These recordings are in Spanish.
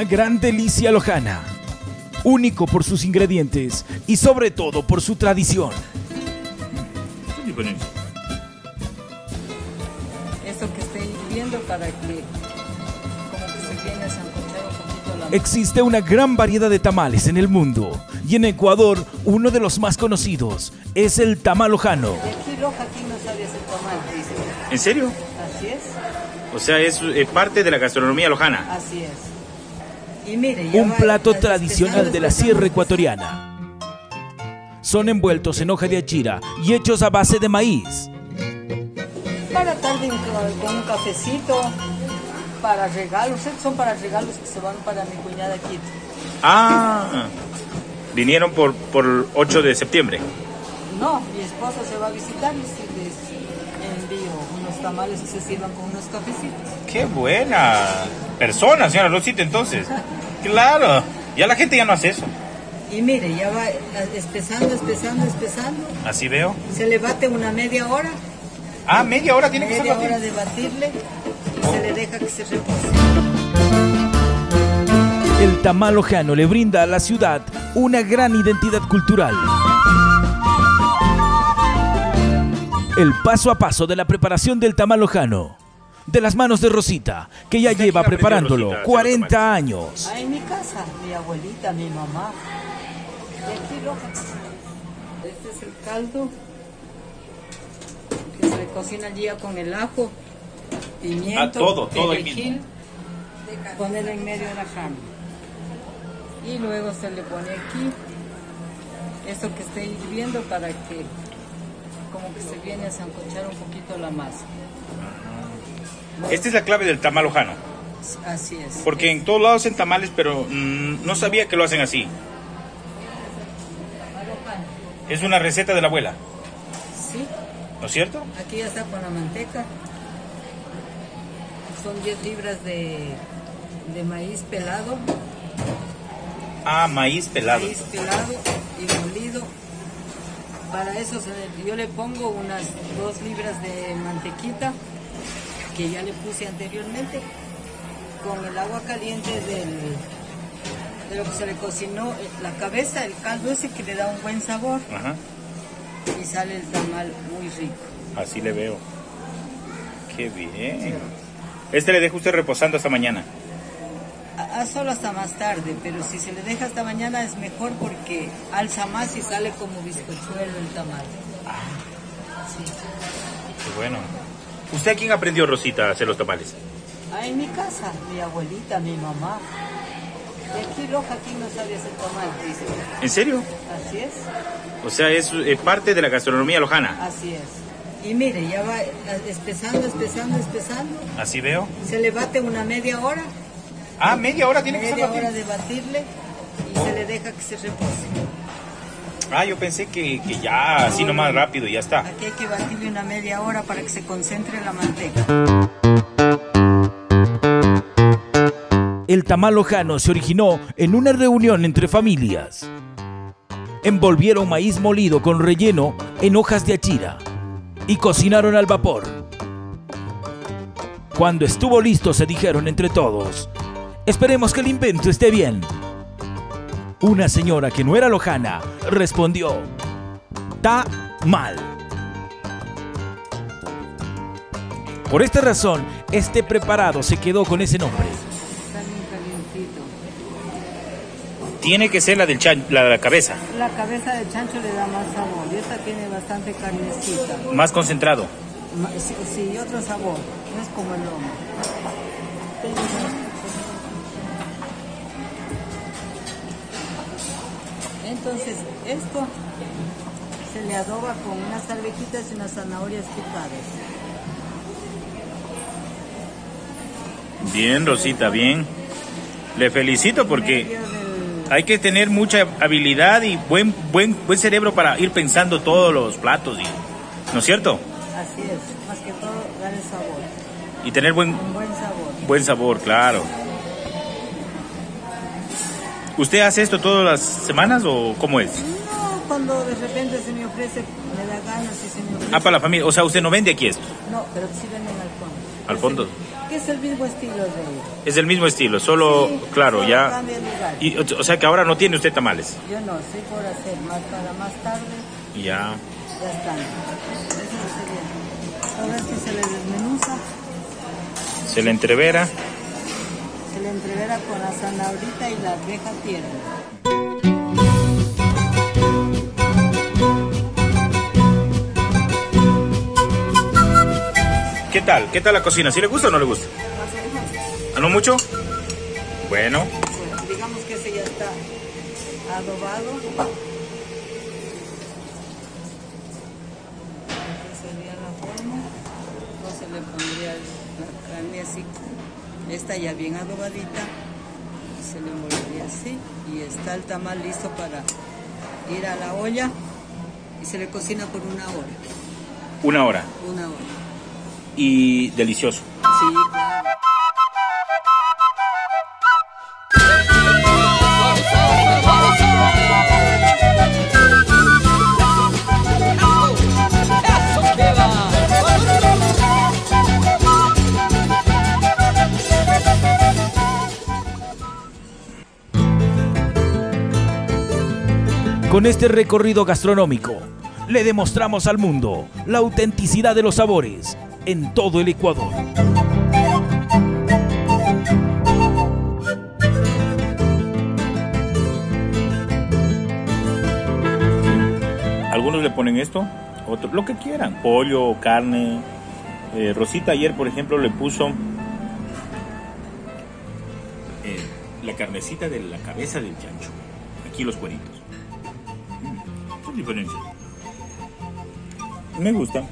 una gran delicia lojana, único por sus ingredientes y sobre todo por su tradición. Eso que esté hirviendo para que como que se viene a sancochar un poquito la... Existe una gran variedad de tamales en el mundo y en Ecuador uno de los más conocidos es el tamal lojano. Y aquí Loja, aquí no sabe hacer tamal, dice. ¿En serio? Así es. O sea, es parte de la gastronomía lojana. Así es. Y mire, ya Un va plato empezando, tradicional de la sierra ecuatoriana. Son envueltos en hoja de achira y hechos a base de maíz. Para tarde con un cafecito, para regalos, son para regalos que se van para mi cuñada aquí. Ah, vinieron por 8 de septiembre. No, mi esposa se va a visitar y si les envío unos tamales que se sirvan con unos cafecitos. ¡Qué buena persona, señora Rosita, entonces! ¡Claro! Ya la gente ya no hace eso. Y mire, ya va espesando. Así veo. Se le bate una media hora. Ah, media hora tiene que ser Media batido. hora de batirle y se le deja que se repose. El tamal lojano le brinda a la ciudad una gran identidad cultural. El paso a paso de la preparación del tamal lojano, de las manos de Rosita, que ya ¿Usted lleva quién aprendió, preparándolo Rosita, a hacer 40 años. Ah, en mi casa, mi abuelita, mi mamá. Y aquí Loja. Este es el caldo que se le cocina allí ya con el ajo, pimiento, todo ahí perejil, ponerlo en medio de la carne. Y luego se le pone aquí esto que esté hirviendo para que como que se viene a sancochar un poquito la masa. Esta es la clave del tamal lojano. Así es. Porque en todos lados hacen tamales, pero no sabía que lo hacen así. Es una receta de la abuela, Sí, ¿no es cierto? aquí ya está con la manteca. Son 10 libras de maíz pelado. Ah, maíz pelado. Maíz pelado y molido. Para eso yo le pongo unas 2 libras de mantequita que ya le puse anteriormente con el agua caliente de lo que se le cocinó, la cabeza, el caldo ese que le da un buen sabor. Ajá, Y sale el tamal muy rico. así le veo. Qué bien. Este le deja usted reposando hasta mañana. Solo hasta más tarde, pero si se le deja hasta mañana es mejor porque alza más y sale como bizcochuelo el tamal. Sí. Qué bueno. ¿Usted a quién aprendió, Rosita, a hacer los tamales? Ah, en mi casa, mi abuelita, mi mamá. Y aquí Loja, aquí no sabe hacer tamal, dice. ¿En serio? Así es, O sea, es parte de la gastronomía lojana. así es. Y mire, ya va espesando. Así veo. Se le bate una media hora. Ah, media hora tiene que ser Media batido. hora de batirle y se le deja que se repose. Ah, yo pensé que ya, así nomás rápido y ya está. Aquí hay que batirle una media hora para que se concentre la manteca. El tamal lojano se originó en una reunión entre familias. Envolvieron maíz molido con relleno en hojas de achira y cocinaron al vapor. Cuando estuvo listo se dijeron entre todos: esperemos que el invento esté bien. Una señora que no era lojana respondió: "Ta mal". Por esta razón, este preparado se quedó con ese nombre. Está bien calientito. Tiene que ser la del la de la cabeza, La cabeza de chancho le da más sabor y esta tiene bastante carnecita. más concentrado. Sí, otro sabor, no es como el lomo. Entonces, esto se le adoba con unas arvejitas y unas zanahorias picadas. Bien, Rosita, bien. Le felicito porque Medio del- hay que tener mucha habilidad y buen cerebro para ir pensando todos los platos, ¿no es cierto? Así es, más que todo dar el sabor, Y tener un buen sabor. buen sabor, claro. ¿Usted hace esto todas las semanas o cómo es? No, cuando de repente se me ofrece, me da ganas y se me ofrece. Ah, para la familia. O sea, usted no vende aquí esto. No, pero sí venden al fondo. Al fondo. Que es el mismo estilo de ellos. Es el mismo estilo, solo, Sí, claro, solo ya. cambia el lugar. Y, o sea que ahora no tiene usted tamales. Yo no, sí por hacer más para más tarde, Ya. ya están. Eso sería. Todo esto se le desmenuza, Se le entrevera. se le entrevera con la zanahorita y la arveja tierna. ¿Qué tal? ¿Qué tal la cocina? ¿Sí le gusta o no le gusta? ¿Ah, no mucho? Bueno. Bueno, digamos que ese ya está adobado. Esta sería la forma. Entonces le pondría la carne así. Esta ya bien adobadita. Se le envolvería así. Y está el tamal listo para ir a la olla. Y se le cocina por 1 hora. 1 hora. 1 hora. Y delicioso. Sí, claro. Con este recorrido gastronómico, le demostramos al mundo la autenticidad de los sabores en todo el Ecuador. Algunos le ponen esto, otros lo que quieran, pollo, carne. Rosita ayer, por ejemplo, le puso la carnecita de la cabeza del chancho. Aquí los cueritos. ¿Qué diferencia? Me gusta.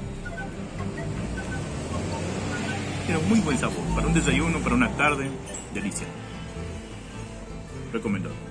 Tiene muy buen sabor. Para un desayuno, para una tarde, delicia. Recomendado.